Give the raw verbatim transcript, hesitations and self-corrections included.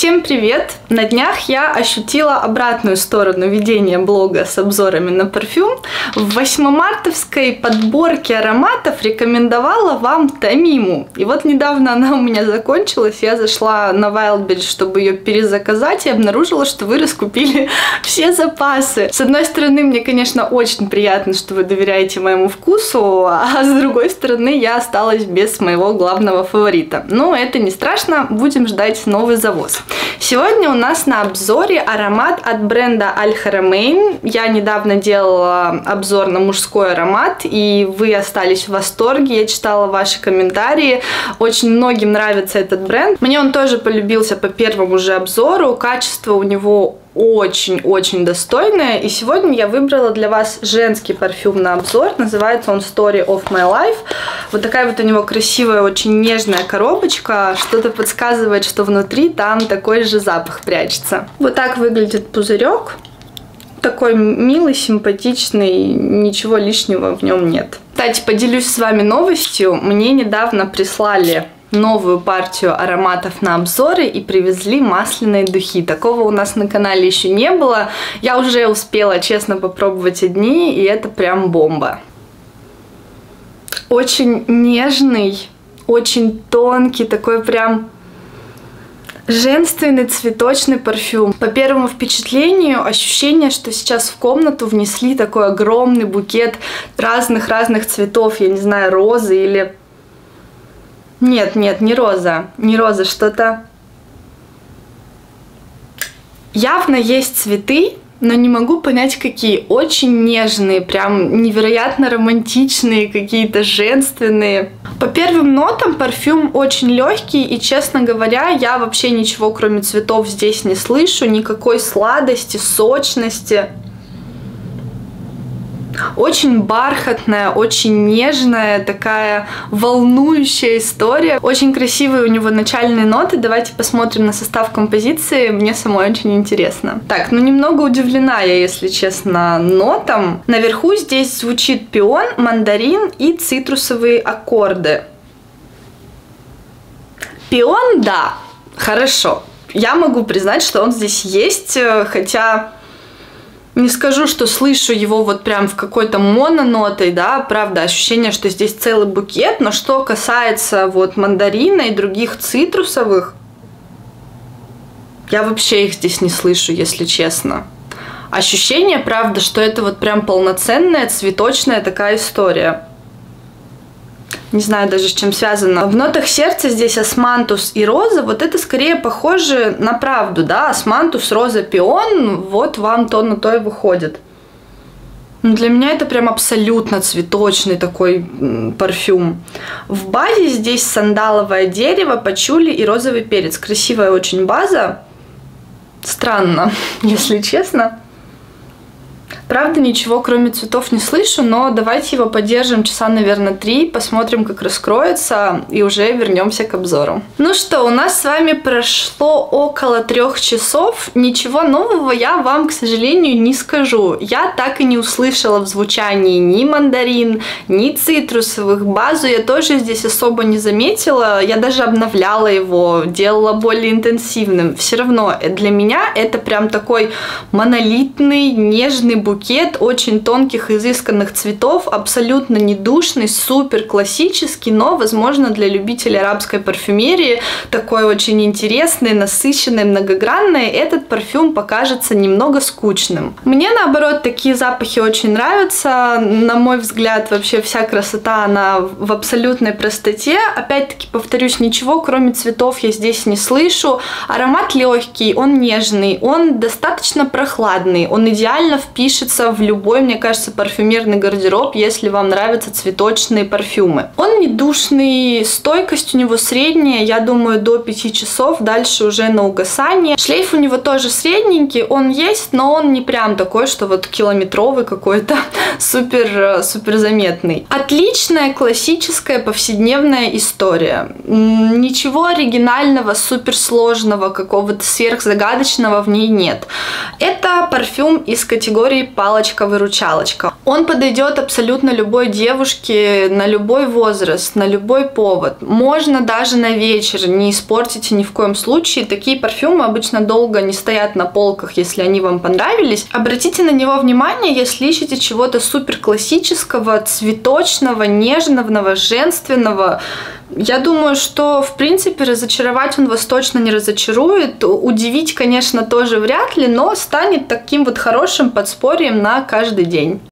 Всем привет! На днях я ощутила обратную сторону ведения блога с обзорами на парфюм. В восьмомартовской подборке ароматов рекомендовала вам Тамиму. И вот недавно она у меня закончилась, я зашла на Wildberries, чтобы ее перезаказать, и обнаружила, что вы раскупили все запасы. С одной стороны, мне, конечно, очень приятно, что вы доверяете моему вкусу, а с другой стороны, я осталась без моего главного фаворита. Но это не страшно, будем ждать новый завоз. Сегодня у нас на обзоре аромат от бренда Аль-Харамейн. Я недавно делала обзор на мужской аромат, и вы остались в восторге. Я читала ваши комментарии. Очень многим нравится этот бренд. Мне он тоже полюбился по первому же обзору. Качество у него очень-очень достойная. И сегодня я выбрала для вас женский парфюм на обзор. Называется он Story of My Life. Вот такая вот у него красивая, очень нежная коробочка. Что-то подсказывает, что внутри там такой же запах прячется. Вот так выглядит пузырек. Такой милый, симпатичный, ничего лишнего в нем нет. Кстати, поделюсь с вами новостью. Мне недавно прислали новую партию ароматов на обзоры и привезли масляные духи. Такого у нас на канале еще не было. Я уже успела, честно, попробовать одни, и это прям бомба. Очень нежный, очень тонкий, такой прям женственный цветочный парфюм. По первому впечатлению, ощущение, что сейчас в комнату внесли такой огромный букет разных-разных цветов, я не знаю, розы или... Нет, нет, не роза, не роза, что-то... Явно есть цветы, но не могу понять, какие. Очень нежные, прям невероятно романтичные, какие-то женственные. По первым нотам парфюм очень легкий, и, честно говоря, я вообще ничего, кроме цветов, здесь не слышу. Никакой сладости, сочности. Очень бархатная, очень нежная, такая волнующая история. Очень красивые у него начальные ноты. Давайте посмотрим на состав композиции. Мне самой очень интересно. Так, ну немного удивлена я, если честно, нотам. Наверху здесь звучит пион, мандарин и цитрусовые аккорды. Пион, да, хорошо. Я могу признать, что он здесь есть, хотя... Не скажу, что слышу его вот прям в какой-то мононотой, да, правда, ощущение, что здесь целый букет, но что касается вот мандарина и других цитрусовых, я вообще их здесь не слышу, если честно. Ощущение, правда, что это вот прям полноценная цветочная такая история. Не знаю даже, с чем связано. В нотах сердца здесь османтус и роза. Вот это скорее похоже на правду, да? Османтус, роза, пион. Вот вам то на то и выходит. Но для меня это прям абсолютно цветочный такой парфюм. В базе здесь сандаловое дерево, пачули и розовый перец. Красивая очень база. Странно, если честно. Правда, ничего кроме цветов не слышу, но давайте его подержим часа, наверное, три, посмотрим, как раскроется, и уже вернемся к обзору. Ну что, у нас с вами прошло около трех часов. Ничего нового я вам, к сожалению, не скажу. Я так и не услышала в звучании ни мандарин, ни цитрусовых. Базу я тоже здесь особо не заметила. Я даже обновляла его, делала более интенсивным. Все равно для меня это прям такой монолитный, нежный букет. Букет очень тонких, изысканных цветов, абсолютно недушный, супер классический, но, возможно, для любителей арабской парфюмерии, такой очень интересный, насыщенный, многогранный, этот парфюм покажется немного скучным. Мне, наоборот, такие запахи очень нравятся. На мой взгляд, вообще вся красота, она в абсолютной простоте. Опять-таки, повторюсь, ничего, кроме цветов, я здесь не слышу. Аромат легкий, он нежный, он достаточно прохладный, он идеально впишется в любой, мне кажется, парфюмерный гардероб, если вам нравятся цветочные парфюмы. Он не душный, стойкость у него средняя, я думаю, до пяти часов, дальше уже на угасание. Шлейф у него тоже средненький, он есть, но он не прям такой, что вот километровый какой-то, супер, супер заметный. Отличная, классическая, повседневная история. Ничего оригинального, суперсложного, какого-то сверхзагадочного в ней нет. Это парфюм из категории палочка-выручалочка. Он подойдет абсолютно любой девушке, на любой возраст, на любой повод. Можно даже на вечер, не испортите ни в коем случае. Такие парфюмы обычно долго не стоят на полках, если они вам понравились. Обратите на него внимание, если ищете чего-то супер классического, цветочного, нежного, женственного. Я думаю, что, в принципе, разочаровать он вас точно не разочарует. Удивить, конечно, тоже вряд ли, но станет таким вот хорошим подспорьем на каждый день.